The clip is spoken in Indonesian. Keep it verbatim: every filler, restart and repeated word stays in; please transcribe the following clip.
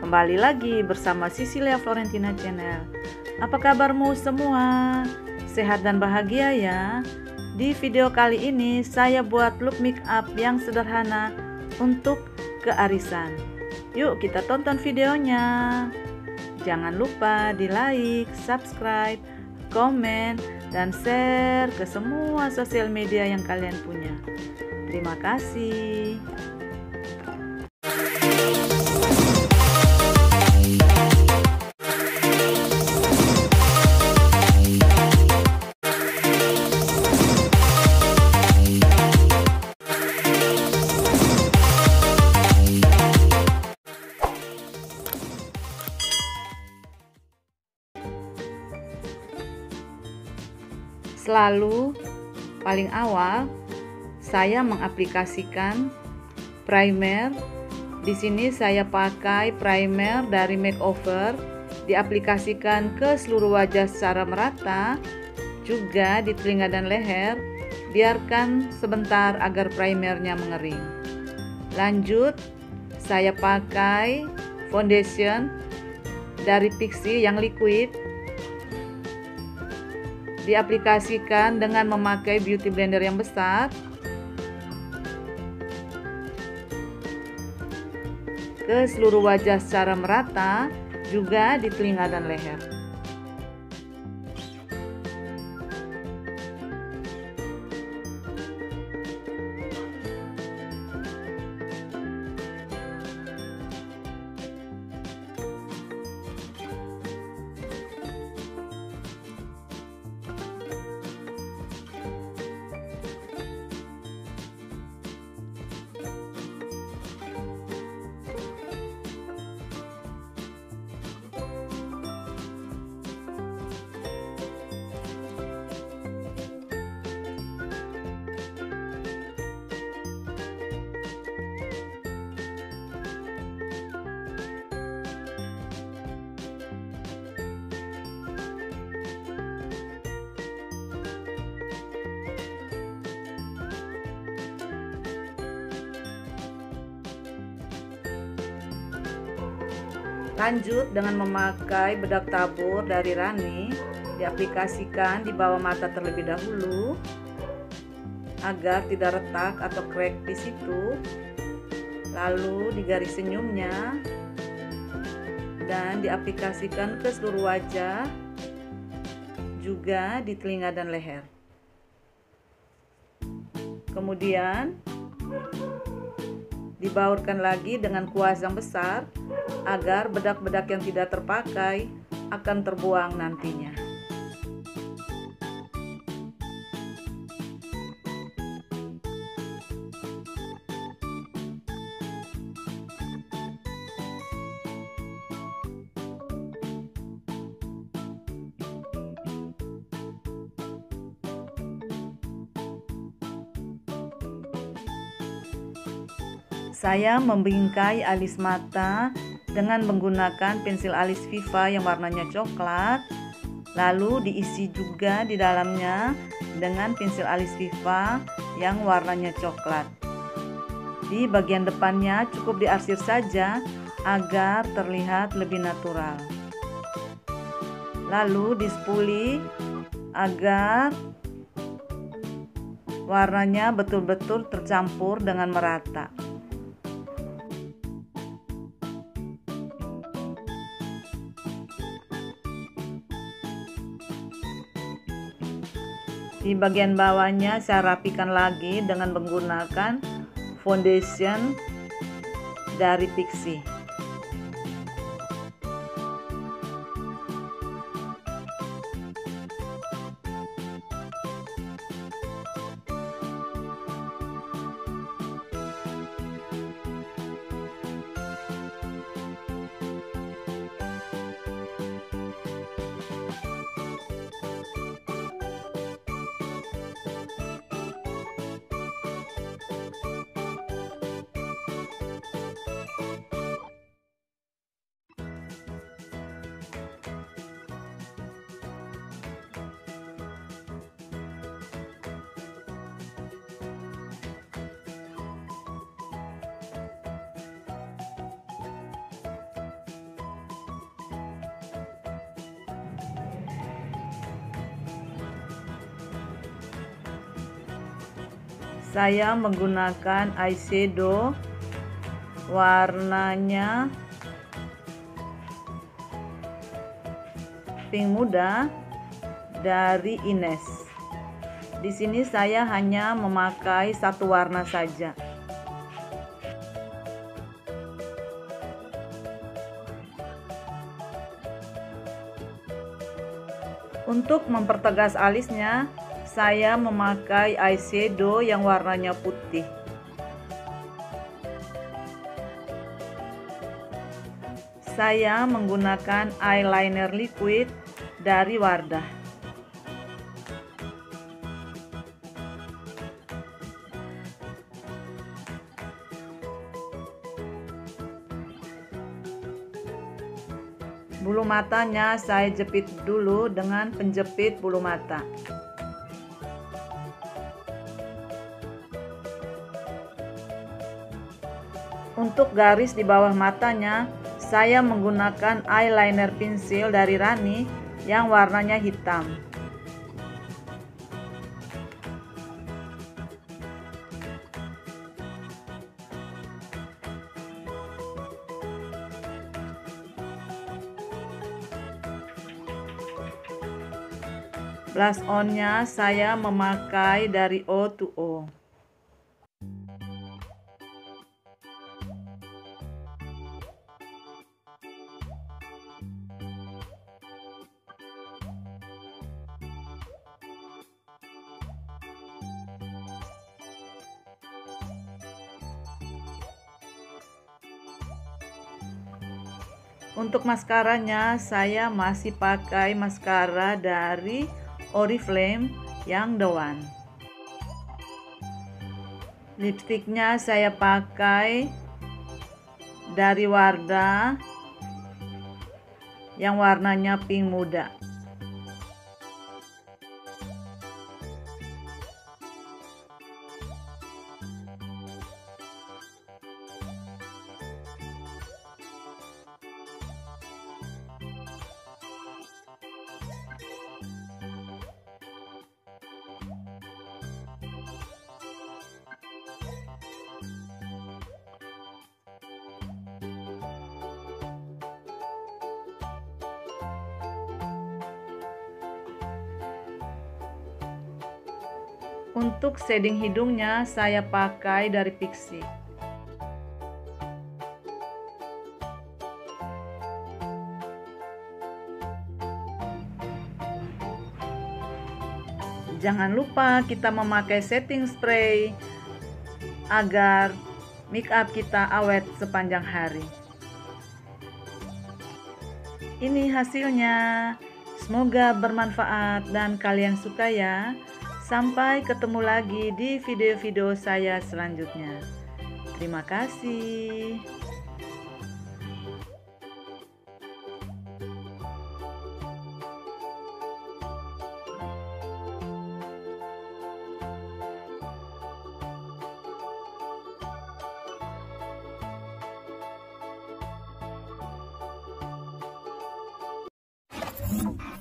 Kembali lagi bersama Cecilia Florentina Channel. Apa kabarmu semua? Sehat dan bahagia ya? Di video kali ini saya buat look make up yang sederhana untuk kearisan. Yuk kita tonton videonya. Jangan lupa di like, subscribe, komen, dan share ke semua sosial media yang kalian punya. Terima kasih. Selalu paling awal saya mengaplikasikan primer. Di sini saya pakai primer dari Makeover, diaplikasikan ke seluruh wajah secara merata, juga di telinga dan leher. Biarkan sebentar agar primernya mengering. Lanjut, saya pakai foundation dari Pixi yang liquid, diaplikasikan dengan memakai beauty blender yang besar ke seluruh wajah secara merata, juga di telinga dan leher. Lanjut dengan memakai bedak tabur dari Rani, diaplikasikan di bawah mata terlebih dahulu agar tidak retak atau crack di situ. Lalu di garis senyumnya dan diaplikasikan ke seluruh wajah, juga di telinga dan leher. Kemudian dibaurkan lagi dengan kuas yang besar agar bedak-bedak yang tidak terpakai akan terbuang nantinya. Saya membingkai alis mata dengan menggunakan pensil alis Viva yang warnanya coklat, lalu diisi juga di dalamnya dengan pensil alis Viva yang warnanya coklat. Di bagian depannya cukup diarsir saja agar terlihat lebih natural. Lalu dispuli agar warnanya betul-betul tercampur dengan merata. Di bagian bawahnya saya rapikan lagi dengan menggunakan foundation dari Pixi. Saya menggunakan eyeshadow warnanya pink muda dari Ines. Di sini saya hanya memakai satu warna saja. Untuk mempertegas alisnya, saya memakai eyeshadow yang warnanya putih. Saya menggunakan eyeliner liquid dari Wardah. Bulu matanya saya jepit dulu dengan penjepit bulu mata. Untuk garis di bawah matanya, saya menggunakan eyeliner pensil dari Rani yang warnanya hitam. Blush on-nya saya memakai dari O to O. Untuk maskaranya, saya masih pakai maskara dari Oriflame yang The One. Lipstiknya saya pakai dari Wardah yang warnanya pink muda. Untuk shading hidungnya saya pakai dari Pixi. Jangan lupa kita memakai setting spray agar make up kita awet sepanjang hari. Ini hasilnya. Semoga bermanfaat dan kalian suka ya. Sampai ketemu lagi di video-video saya selanjutnya. Terima kasih. You